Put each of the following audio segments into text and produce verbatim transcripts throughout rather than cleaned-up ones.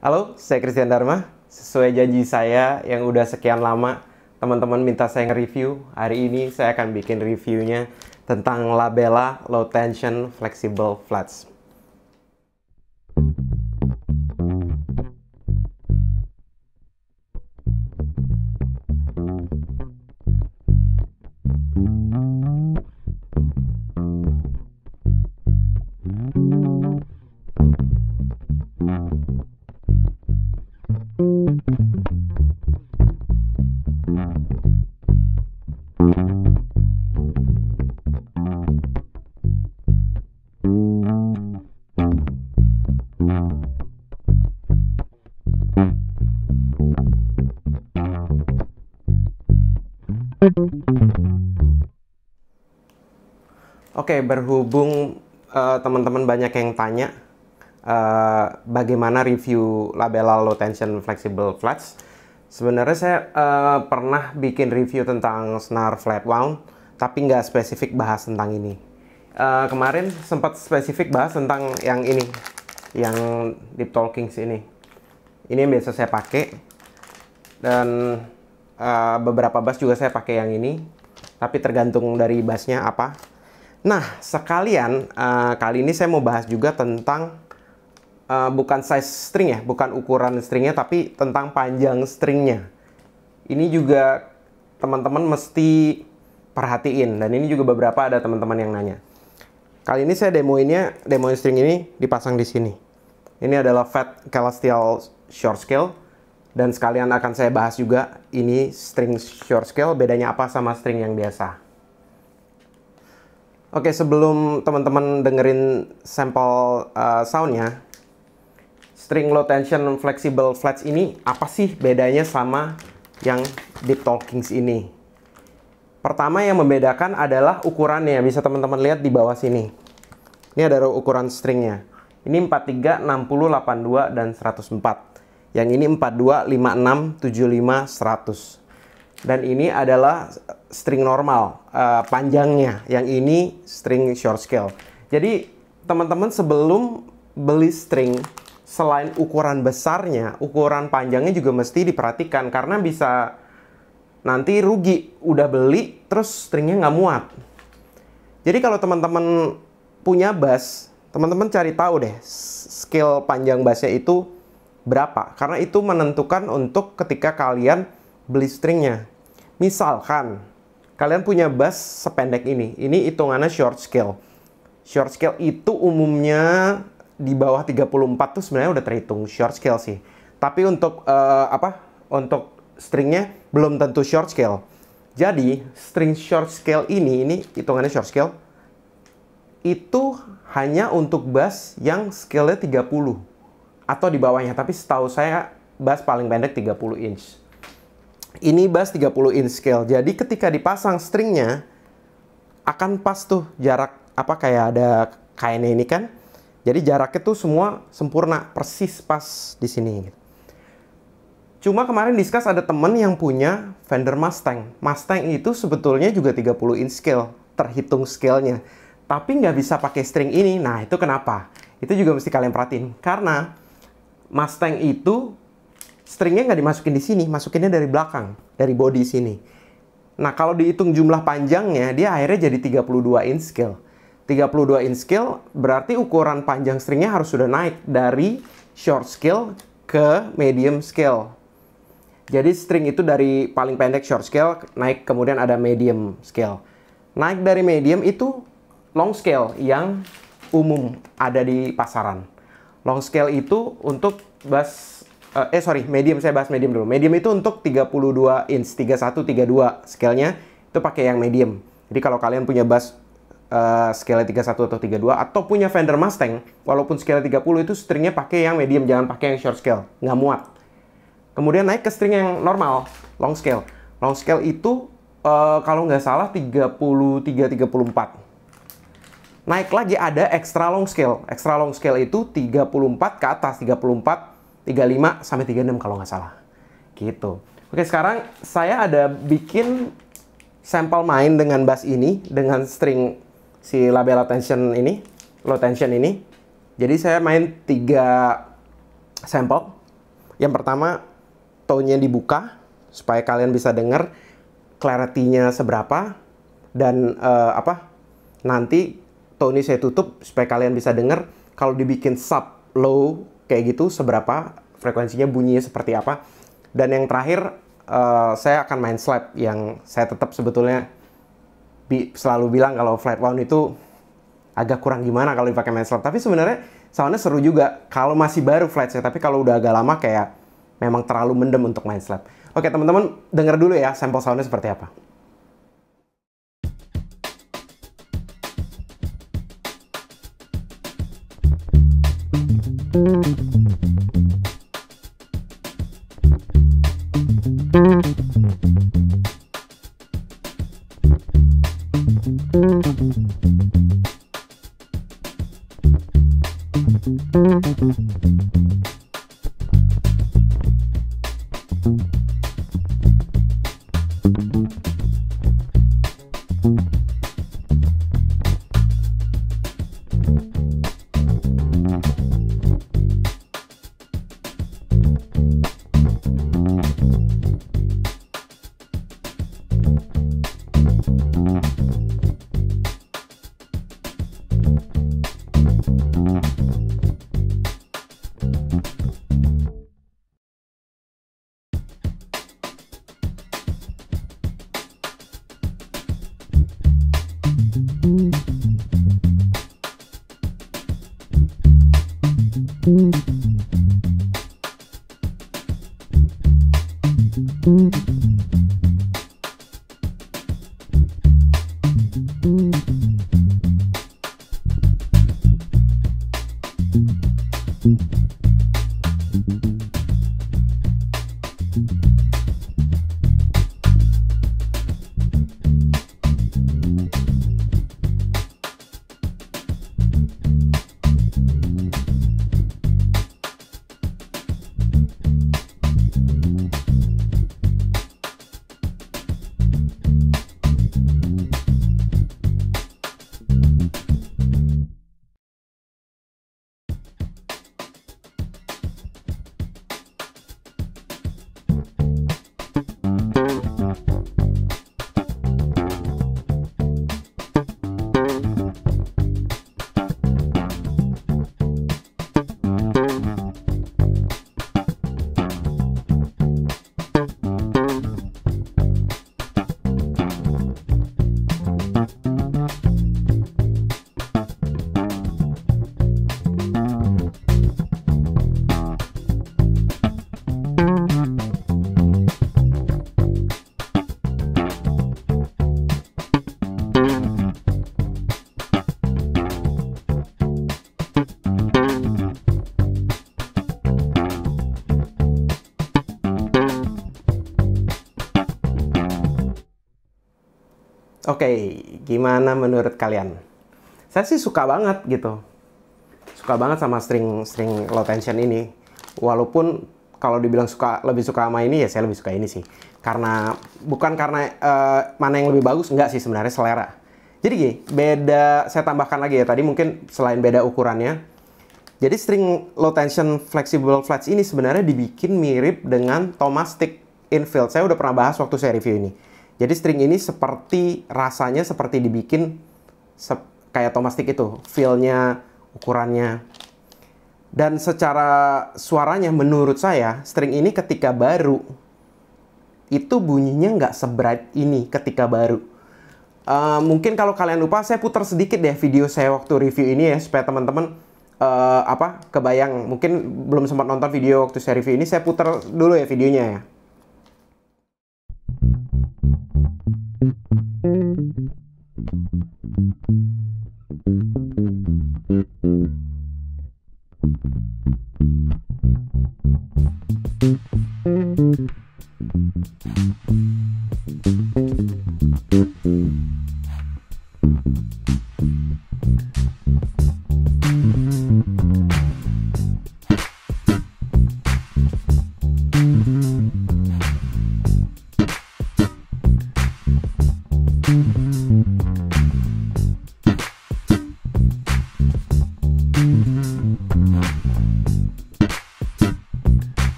Halo, saya Christian Dharma. Sesuai janji saya yang udah sekian lama, teman-teman minta saya nge-review. Hari ini saya akan bikin reviewnya tentang Labella Low Tension Flexible Flats. Oke, berhubung uh, teman-teman banyak yang tanya uh, bagaimana review Labella Low Tension Flexible Flats. Sebenarnya saya uh, pernah bikin review tentang senar flat wound, tapi nggak spesifik bahas tentang ini. Uh, kemarin sempat spesifik bahas tentang yang ini, yang Deep Talkings ini. Ini yang biasa saya pakai, dan uh, beberapa bass juga saya pakai yang ini, tapi tergantung dari bassnya apa. Nah, sekalian uh, kali ini saya mau bahas juga tentang uh, bukan size string ya, bukan ukuran stringnya, tapi tentang panjang stringnya. Ini juga teman-teman mesti perhatiin, dan ini juga beberapa ada teman-teman yang nanya. Kali ini saya demoinnya, demoin string ini dipasang di sini. Ini adalah Fat Celestial Short Scale, dan sekalian akan saya bahas juga ini string short scale, bedanya apa sama string yang biasa. Oke, sebelum teman-teman dengerin sampel uh, soundnya, string low tension flexible flats ini apa sih bedanya sama yang Deep Talkings ini? Pertama yang membedakan adalah ukurannya. Bisa teman-teman lihat di bawah sini. Ini ada ukuran stringnya. Ini empat tiga, enam puluh, delapan dua, dan seratus empat. Yang ini empat dua, lima enam, tujuh lima, seratus. Dan ini adalah string normal, uh, panjangnya. Yang ini string short scale. Jadi teman-teman sebelum beli string, selain ukuran besarnya, ukuran panjangnya juga mesti diperhatikan. Karena bisa nanti rugi, udah beli terus stringnya nggak muat. Jadi kalau teman-teman punya bass, teman-teman cari tahu deh scale panjang bassnya itu berapa. Karena itu menentukan untuk ketika kalian beli stringnya. Misalkan kalian punya bass sependek ini, ini hitungannya short scale. Short scale itu umumnya di bawah tiga puluh empat tuh sebenarnya udah terhitung short scale sih. Tapi untuk uh, apa? Untuk stringnya belum tentu short scale. Jadi string short scale ini, ini hitungannya short scale, itu hanya untuk bass yang scale-nya tiga puluh atau di bawahnya. Tapi setahu saya bass paling pendek tiga puluh inch. Ini bass tiga puluh inch scale. Jadi ketika dipasang stringnya akan pas tuh jarak, apa kayak ada kainnya ini kan. Jadi jaraknya tuh semua sempurna, persis pas di sini. Cuma kemarin discuss ada temen yang punya Fender Mustang. Mustang itu sebetulnya juga tiga puluh inch scale, terhitung scale-nya. Tapi nggak bisa pakai string ini. Nah, itu kenapa? Itu juga mesti kalian perhatiin. Karena Mustang itu stringnya nggak dimasukin di sini, masukinnya dari belakang, dari body sini. Nah, kalau dihitung jumlah panjangnya, dia akhirnya jadi tiga puluh dua inch scale. tiga puluh dua inch scale berarti ukuran panjang stringnya harus sudah naik dari short scale ke medium scale. Jadi string itu dari paling pendek short scale, naik kemudian ada medium scale. Naik dari medium itu long scale yang umum ada di pasaran. Long scale itu untuk bass Uh, eh sorry, medium, saya bahas medium dulu. Medium itu untuk tiga puluh dua inch, tiga puluh satu, tiga puluh dua scale-nya itu pakai yang medium. Jadi kalau kalian punya bass uh, scale tiga puluh satu atau tiga puluh dua atau punya Fender Mustang, walaupun scale tiga puluh itu stringnya pakai yang medium, jangan pakai yang short scale, nggak muat. Kemudian naik ke string yang normal, long scale. Long scale itu uh, kalau nggak salah tiga puluh tiga, tiga puluh empat. Naik lagi ada extra long scale. Extra long scale itu tiga puluh empat ke atas, tiga puluh empat, tiga puluh lima sampai tiga puluh enam kalau nggak salah. Gitu. Oke, sekarang saya ada bikin sampel main dengan bass ini, dengan string si Labella tension ini, low tension ini. Jadi saya main tiga sampel. Yang pertama, tone-nya dibuka supaya kalian bisa dengar clarity-nya seberapa, dan uh, apa nanti tone saya tutup supaya kalian bisa dengar kalau dibikin sub low kayak gitu seberapa frekuensinya, bunyinya seperti apa. Dan yang terakhir, uh, saya akan main slap yang saya tetap sebetulnya bi selalu bilang kalau flat wound itu agak kurang gimana kalau dipakai main slap, tapi sebenarnya soundnya seru juga kalau masih baru flat saya, tapi kalau udah agak lama kayak memang terlalu mendem untuk main slap. Oke teman-teman, denger dulu ya sampel soundnya seperti apa. Oke, gimana menurut kalian? Saya sih suka banget gitu. Suka banget sama string string low tension ini. Walaupun kalau dibilang suka lebih suka sama ini, ya saya lebih suka ini sih. Karena bukan karena uh, mana yang lebih bagus, enggak sih, sebenarnya selera. Jadi gini, beda, saya tambahkan lagi ya tadi, mungkin selain beda ukurannya. Jadi string low tension flexible flats ini sebenarnya dibikin mirip dengan Thomastic infield. Saya udah pernah bahas waktu saya review ini. Jadi string ini seperti rasanya seperti dibikin se kayak Thomastic itu, feel-nya, ukurannya. Dan secara suaranya menurut saya string ini ketika baru itu bunyinya nggak sebright ini ketika baru. Uh, mungkin kalau kalian lupa, saya putar sedikit deh video saya waktu review ini ya, supaya teman-teman uh, apa kebayang. Mungkin belum sempat nonton video waktu saya review ini, saya putar dulu ya videonya ya.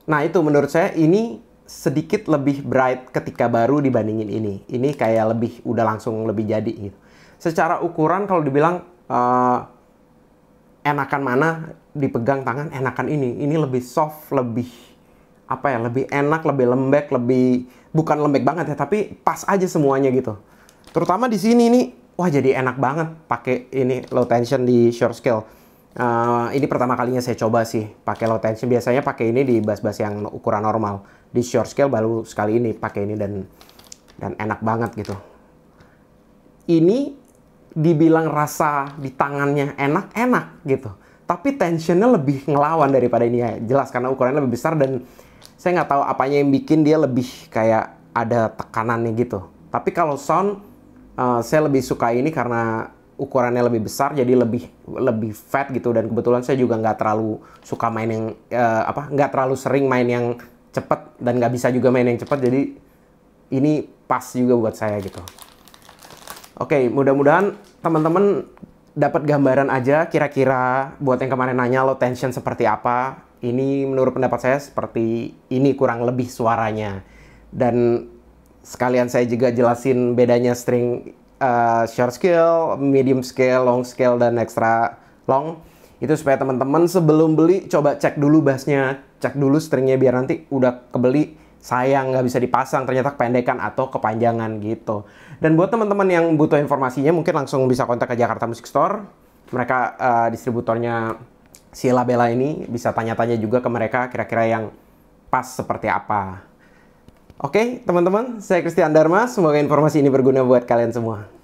Nah itu menurut saya ini sedikit lebih bright ketika baru dibandingin ini. Ini kayak lebih udah langsung lebih jadi gitu. Secara ukuran kalau dibilang uh, enakan mana dipegang tangan, enakan ini. Ini lebih soft, lebih apa ya, lebih enak, lebih lembek, lebih bukan lembek banget ya, tapi pas aja semuanya gitu. Terutama di sini nih, wah jadi enak banget pakai ini low tension di short scale. Uh, ini pertama kalinya saya coba sih pakai low tension. Biasanya pakai ini di bass-bass yang ukuran normal. Di short scale baru sekali ini pakai ini dan dan enak banget gitu. Ini dibilang rasa di tangannya enak-enak gitu. Tapi tensionnya lebih ngelawan daripada ini ya. Jelas karena ukurannya lebih besar dan saya nggak tahu apanya yang bikin dia lebih kayak ada tekanannya gitu. Tapi kalau sound uh, saya lebih suka ini karena ukurannya lebih besar, jadi lebih lebih fat gitu. Dan kebetulan saya juga nggak terlalu suka main yang uh, apa nggak terlalu sering main yang cepet dan nggak bisa juga main yang cepet, jadi ini pas juga buat saya gitu. Oke, mudah-mudahan teman-teman dapat gambaran aja kira-kira buat yang kemarin nanya low tension seperti apa. Ini menurut pendapat saya seperti ini kurang lebih suaranya. Dan sekalian saya juga jelasin bedanya string Uh, short scale, medium scale, long scale, dan extra long. Itu supaya teman-teman sebelum beli coba cek dulu bassnya, cek dulu stringnya biar nanti udah kebeli sayang nggak bisa dipasang ternyata kependekan atau kepanjangan gitu. Dan buat teman-teman yang butuh informasinya mungkin langsung bisa kontak ke Jakarta Music Store. Mereka uh, distributornya si Labella ini, bisa tanya-tanya juga ke mereka kira-kira yang pas seperti apa. Oke, teman-teman, saya Christian Dharma. Semoga informasi ini berguna buat kalian semua.